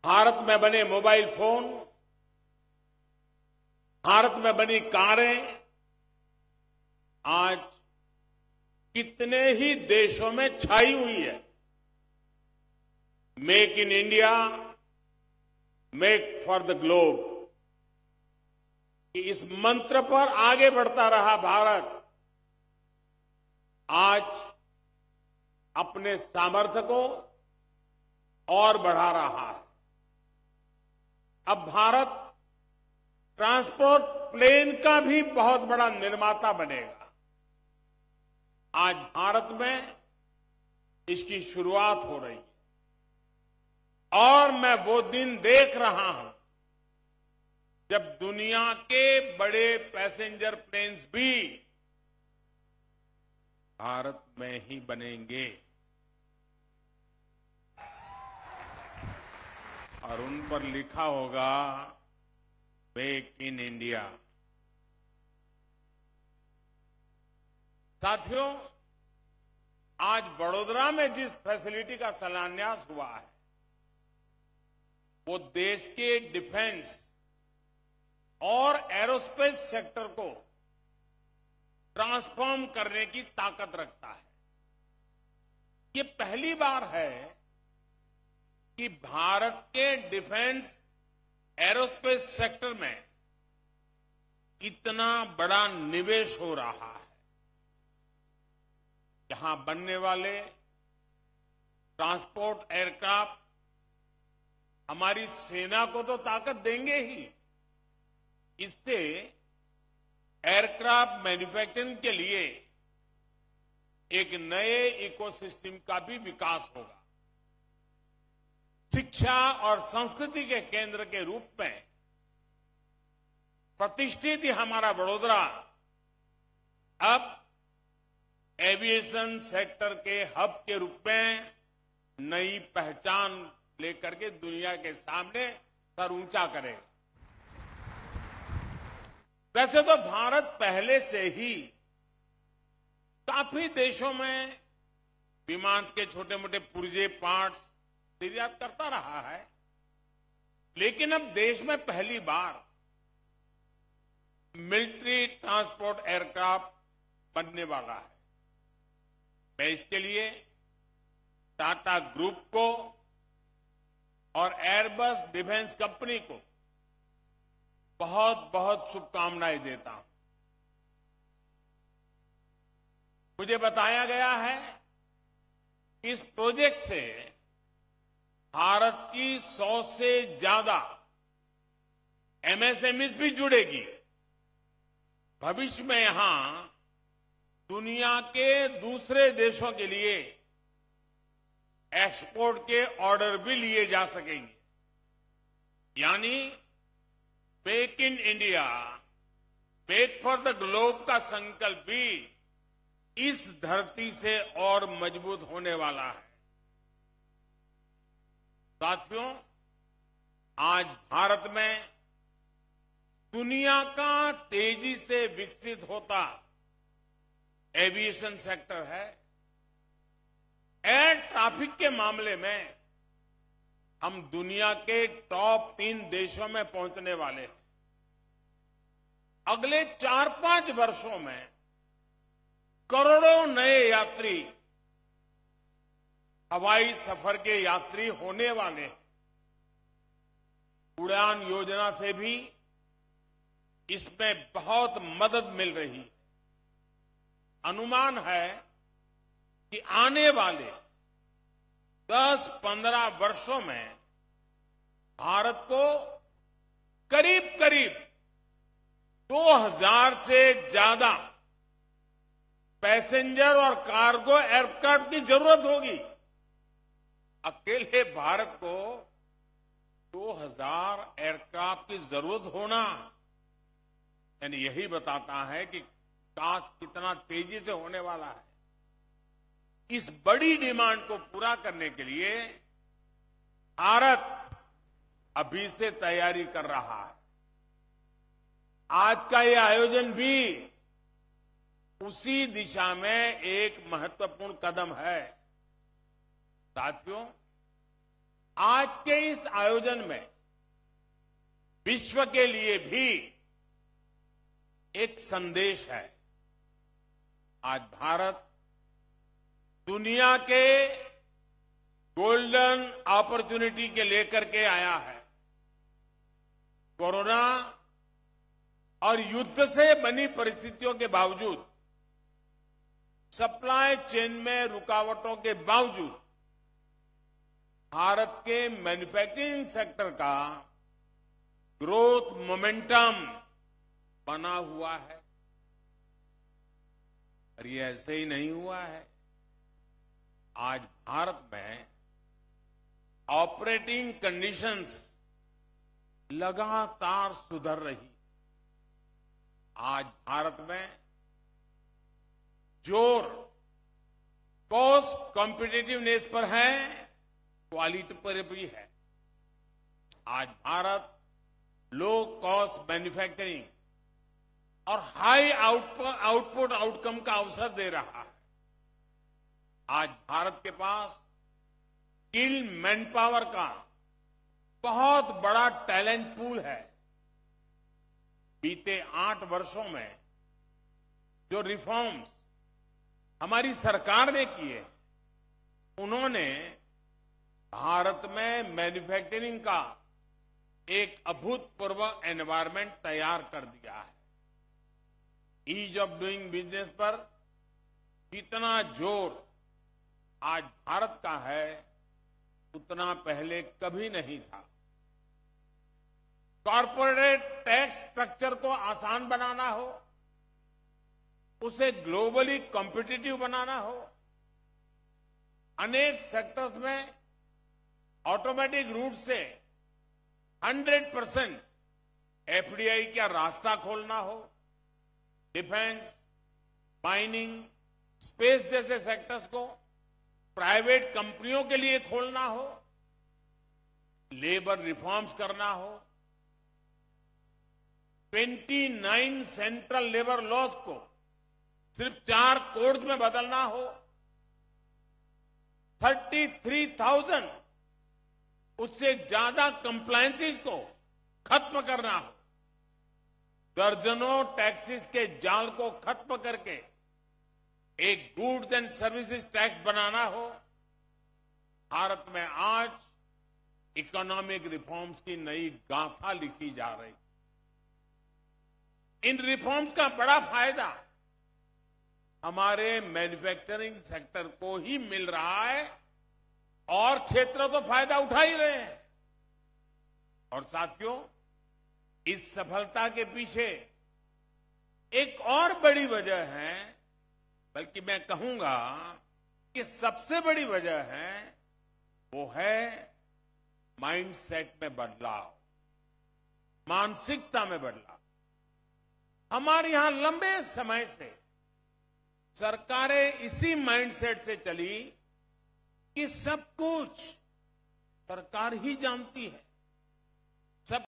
भारत में बने mobile phone, Bharat में बनी कारें आज कितने ही देशों में छाई हुई है। Make in India, make for the globe, इस मंत्र पर आगे बढ़ता रहा भारत आज अपने सामर्थ्य को और बढ़ा रहा है। अब भारत ट्रांसपोर्ट प्लेन का भी बहुत बड़ा निर्माता बनेगा। आज भारत में इसकी शुरुआत हो रही है और मैं वो दिन देख रहा हूं जब दुनिया के बड़े पैसेंजर प्लेन्स भी भारत में ही बनेंगे और उन पर लिखा होगा मेक इन इंडिया। साथियों, आज वडोदरा में जिस फैसिलिटी का शिलान्यास हुआ है वो देश के डिफेंस और एरोस्पेस सेक्टर को ट्रांसफॉर्म करने की ताकत रखता है। ये पहली बार है कि भारत के डिफेंस एरोस्पेस सेक्टर में इतना बड़ा निवेश हो रहा है। यहां बनने वाले ट्रांसपोर्ट एयरक्राफ्ट हमारी सेना को तो ताकत देंगे ही, इससे एयरक्राफ्ट मैन्युफैक्चरिंग के लिए एक नए इकोसिस्टम का भी विकास होगा। शिक्षा और संस्कृति के केंद्र के रूप में प्रतिष्ठित हमारा वडोदरा अब एविएशन सेक्टर के हब के रूप में नई पहचान लेकर के दुनिया के सामने सर ऊंचा करेगा। वैसे तो भारत पहले से ही काफी देशों में विमान के छोटे मोटे पुर्जे पार्ट्स निर्यात करता रहा है, लेकिन अब देश में पहली बार मिलिट्री ट्रांसपोर्ट एयरक्राफ्ट बनने वाला है। मैं इसके लिए टाटा ग्रुप को और एयरबस डिफेंस कंपनी को बहुत बहुत शुभकामनाएं देता हूं। मुझे बताया गया है कि इस प्रोजेक्ट से भारत की 100 से ज्यादा एमएसएमई भी जुड़ेगी। भविष्य में यहां दुनिया के दूसरे देशों के लिए एक्सपोर्ट के ऑर्डर भी लिए जा सकेंगे। यानी make in India, make for the globe का संकल्प भी इस धरती से और मजबूत होने वाला है। साथियों, आज भारत में दुनिया का तेजी से विकसित होता एविएशन सेक्टर है। एयर ट्रैफिक के मामले में हम दुनिया के टॉप 3 देशों में पहुंचने वाले हैं। अगले 4-5 वर्षों में करोड़ों नए यात्री हवाई सफर के यात्री होने वाले हैं। उड़ान योजना से भी इसमें बहुत मदद मिल रही है। अनुमान है कि आने वाले 10-15 वर्षों में भारत को करीब करीब 2000 से ज्यादा पैसेंजर और कार्गो एयरक्राफ्ट की जरूरत होगी। अकेले भारत को 2000 एयरक्राफ्ट की जरूरत होना यानी यही बताता है कि विकास कितना तेजी से होने वाला है। इस बड़ी डिमांड को पूरा करने के लिए भारत अभी से तैयारी कर रहा है। आज का ये आयोजन भी उसी दिशा में एक महत्वपूर्ण कदम है। साथियों, आज के इस आयोजन में विश्व के लिए भी एक संदेश है। आज भारत दुनिया के गोल्डन अपॉर्चुनिटी के लेकर के आया है। कोरोना और युद्ध से बनी परिस्थितियों के बावजूद, सप्लाई चेन में रुकावटों के बावजूद भारत के मैन्युफैक्चरिंग सेक्टर का ग्रोथ मोमेंटम बना हुआ है। और ये ऐसे ही नहीं हुआ है। आज भारत में ऑपरेटिंग कंडीशंस लगातार सुधर रही। आज भारत में जोर कॉस्ट कॉम्पिटिटिवनेस पर है, क्वालिटी पर भी है। आज भारत लो कॉस्ट मैन्युफैक्चरिंग और हाई आउटपुट आउटकम का अवसर दे रहा है। आज भारत के पास स्किल मैन पावर का बहुत बड़ा टैलेंट पूल है। बीते 8 वर्षों में जो रिफॉर्म्स हमारी सरकार ने किए, उन्होंने भारत में मैन्युफैक्चरिंग का एक अभूतपूर्व एनवायरमेंट तैयार कर दिया है। ईज ऑफ डूइंग बिजनेस पर जितना जोर आज भारत का है, उतना पहले कभी नहीं था। कॉर्पोरेट टैक्स स्ट्रक्चर को आसान बनाना हो, उसे ग्लोबली कॉम्पिटिटिव बनाना हो, अनेक सेक्टर्स में ऑटोमेटिक रूट से 100% एफडीआई का रास्ता खोलना हो, डिफेंस, माइनिंग, स्पेस जैसे सेक्टर्स को प्राइवेट कंपनियों के लिए खोलना हो, लेबर रिफॉर्म्स करना हो, 29 सेंट्रल लेबर लॉज को सिर्फ 4 कोड्स में बदलना हो, 33,000 उससे ज्यादा कंप्लायंसेस को खत्म करना हो, दर्जनों टैक्सेस के जाल को खत्म करके एक गुड्स एंड सर्विसेज टैक्स बनाना हो। भारत में आज इकोनॉमिक रिफॉर्म्स की नई गाथा लिखी जा रही। इन रिफॉर्म्स का बड़ा फायदा हमारे मैन्युफैक्चरिंग सेक्टर को ही मिल रहा है, और क्षेत्र तो फायदा उठा ही रहे हैं। और साथियों, इस सफलता के पीछे एक और बड़ी वजह है, बल्कि मैं कहूंगा कि सबसे बड़ी वजह है, वो है माइंडसेट में बदलाव, मानसिकता में बदलाव। हमारे यहां लंबे समय से सरकारें इसी माइंडसेट से चली कि सब कुछ सरकार ही जानती है,